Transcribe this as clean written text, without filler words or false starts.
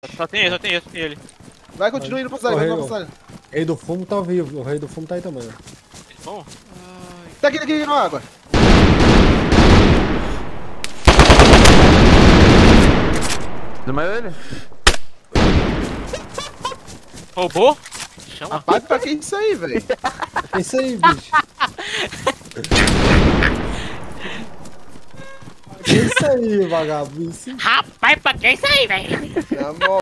Só tem ele. Vai, continua indo pra sala, vai pra sala. Rei do fumo tá vivo, o rei do fumo tá aí também. Bom. Tá aqui na água. Desmaiou ele? Roubou? Chama. Rapaz, pra que isso aí, velho? É isso aí, bicho. É isso aí, vagabundo. Rapaz, pra que isso aí, velho? Na moral.